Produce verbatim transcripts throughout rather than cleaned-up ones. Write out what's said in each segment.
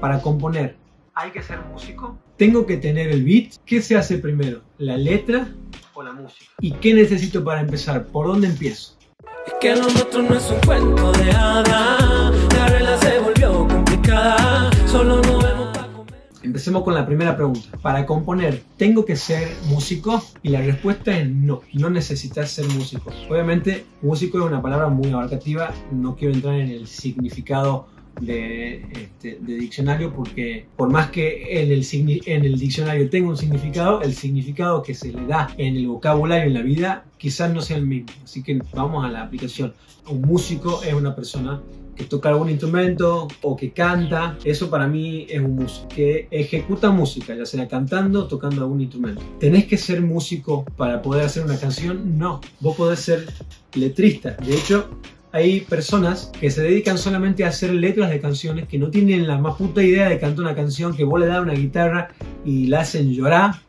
para componer, ¿hay que ser músico? ¿Tengo que tener el beat? ¿Qué se hace primero? ¿La letra o la música? ¿Y qué necesito para empezar? ¿Por dónde empiezo? Es que lo nuestro no es un cuento de hadas, la regla se volvió complicada, solo nos vemos para comer. Empecemos con la primera pregunta. Para componer, ¿tengo que ser músico? Y la respuesta es no, no necesitas ser músico. Obviamente, músico es una palabra muy abarcativa, no quiero entrar en el significado de, este, de diccionario, porque por más que en el, en el diccionario tenga un significado, el significado que se le da en el vocabulario en la vida quizás no sea el mismo. Así que vamos a la aplicación. Un músico es una persona que toca algún instrumento o que canta. Eso para mí es un músico que ejecuta música, ya sea cantando o tocando algún instrumento. ¿Tenés que ser músico para poder hacer una canción? No, vos podés ser letrista. De hecho, hay personas que se dedican solamente a hacer letras de canciones, que no tienen la más puta idea de cantar una canción, que vos le das una guitarra y la hacen llorar.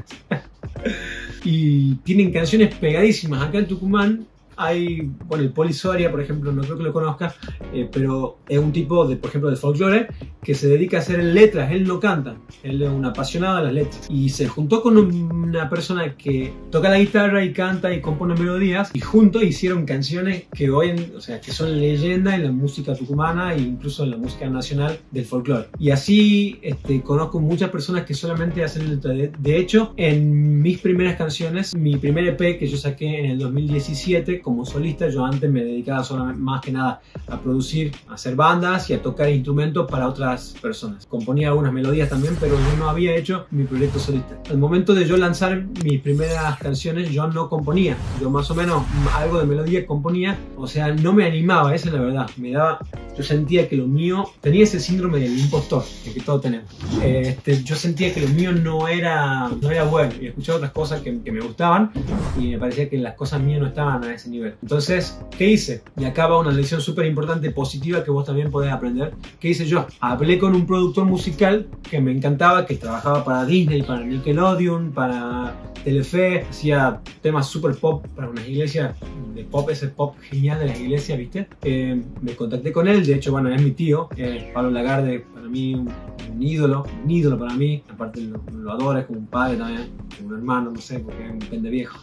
Y tienen canciones pegadísimas. Acá en Tucumán hay, bueno, el Poli Soria, por ejemplo, no creo que lo conozcas, eh, pero es un tipo, de, por ejemplo, de folclore que se dedica a hacer letras. Él no canta, él es un apasionado de las letras. Y se juntó con una persona que toca la guitarra y canta y compone melodías, y juntos hicieron canciones que hoy, en, o sea, que son leyenda en la música tucumana e incluso en la música nacional del folclore. Y así este, conozco muchas personas que solamente hacen letras. De, de hecho, en mis primeras canciones, mi primer E P que yo saqué en el dos mil diecisiete, como solista, yo antes me dedicaba solamente, más que nada a producir, a hacer bandas y a tocar instrumentos para otras personas. Componía algunas melodías también, pero yo no había hecho mi proyecto solista. Al momento de yo lanzar mis primeras canciones, yo no componía. Yo más o menos algo de melodía componía, o sea, no me animaba, esa es la verdad. Me daba, yo sentía que lo mío, tenía ese síndrome del impostor, el que todos tenemos. Este, yo sentía que lo mío no era, no era bueno, y escuchaba otras cosas que, que me gustaban, y me parecía que las cosas mías no estaban a ese nivel. Entonces, ¿qué hice? Y acá va una lección súper importante, positiva, que vos también podés aprender. ¿Qué hice yo? Hablé con un productor musical que me encantaba, que trabajaba para Disney, para Nickelodeon, para Telefe, hacía temas súper pop para unas iglesias de pop, ese pop genial de las iglesias, ¿viste? Eh, me contacté con él, de hecho, bueno, es mi tío, eh, Pablo Lagarde, para mí un, un ídolo, un ídolo para mí, aparte lo, lo adoro, es como un padre también, como un hermano, no sé, porque es un pendeviejo.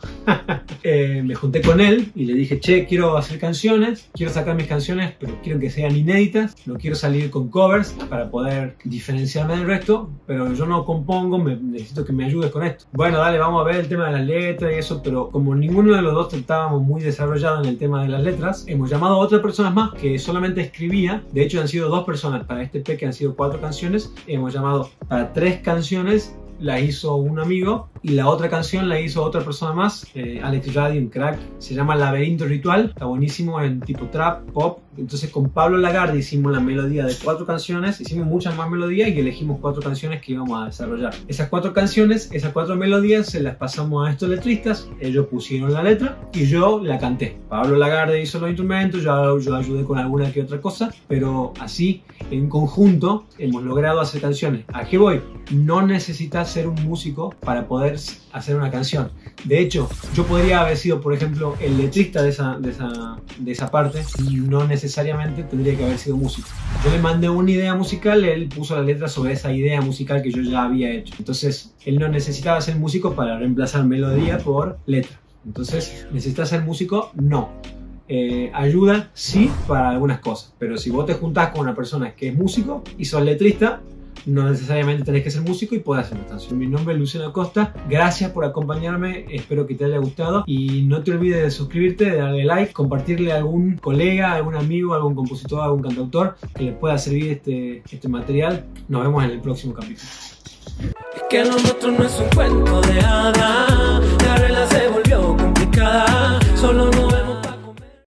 eh, me junté con él y le dije, che, quiero hacer canciones, quiero sacar mis canciones, pero quiero que sean inéditas, no quiero salir con covers para poder diferenciarme del resto, pero yo no compongo, me, necesito que me ayudes con esto. Bueno, dale, vamos a ver el tema de las letras y eso, pero como ninguno de los dos estábamos muy desarrollados en el tema de las letras, hemos llamado a otras personas más que solamente escribía. De hecho, han sido dos personas para este E P, que han sido cuatro canciones. Hemos llamado para tres canciones, la hizo un amigo, y la otra canción la hizo otra persona más, eh, Alex Radio, un crack, se llama Laberinto Ritual, está buenísimo, en tipo trap, pop. Entonces con Pablo Lagarde hicimos la melodía de cuatro canciones, hicimos muchas más melodías y elegimos cuatro canciones que íbamos a desarrollar. Esas cuatro canciones, esas cuatro melodías se las pasamos a estos letristas, ellos pusieron la letra y yo la canté. Pablo Lagarde hizo los instrumentos, yo, yo ayudé con alguna que otra cosa, pero así en conjunto hemos logrado hacer canciones. ¿A qué voy? No necesitas ser un músico para poder hacer una canción. De hecho, yo podría haber sido, por ejemplo, el letrista de esa, de esa, de esa parte, y no necesariamente tendría que haber sido músico. Yo le mandé una idea musical, él puso la letra sobre esa idea musical que yo ya había hecho. Entonces, él no necesitaba ser músico para reemplazar melodía por letra. Entonces, ¿necesitas ser músico? No. Eh, ayuda, sí, para algunas cosas. Pero si vos te juntás con una persona que es músico y sos letrista, no necesariamente tenés que ser músico y podés hacer una canción. Mi nombre es Luciano Acosta, gracias por acompañarme, espero que te haya gustado y no te olvides de suscribirte, de darle like, compartirle a algún colega, algún amigo, algún compositor, algún cantautor que le pueda servir este, este material. Nos vemos en el próximo capítulo. Es que lo nuestro no es un cuento de hadas.